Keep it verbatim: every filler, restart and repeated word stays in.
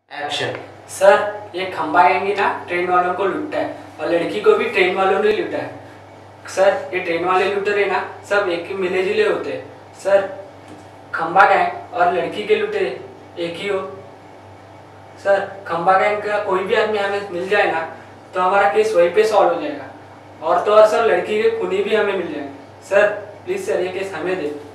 Action. Sir ये खंबा gang ही ना ट्रेन वालों को लूटता है और लड़की को भी ट्रेन वालों ने लूटा है। सर ये ट्रेन वाले लूटे ना सब एक ही मिले जुले होते हैं। सर खंबा गैंग और लड़की के लूटे एक ही हो। सर खंबा गैंग का कोई भी आदमी हमें मिल जाए ना तो हमारा केस वहीं पे सॉल्व हो जाएगा, और तो और सर लड़की के खूनी भी हमें मिल जाएंगे। सर प्लीज़ सर ये केस हमें दे।